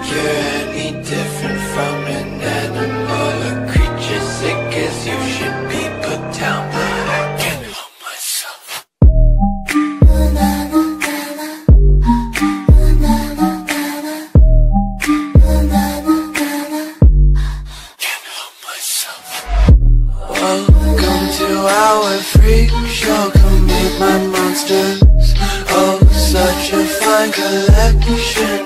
you're any different from an animal, a creature sick as you should be put down, but I can't help myself. Can't help myself. Welcome to our freak show, come meet my monsters. Oh, such a fine collection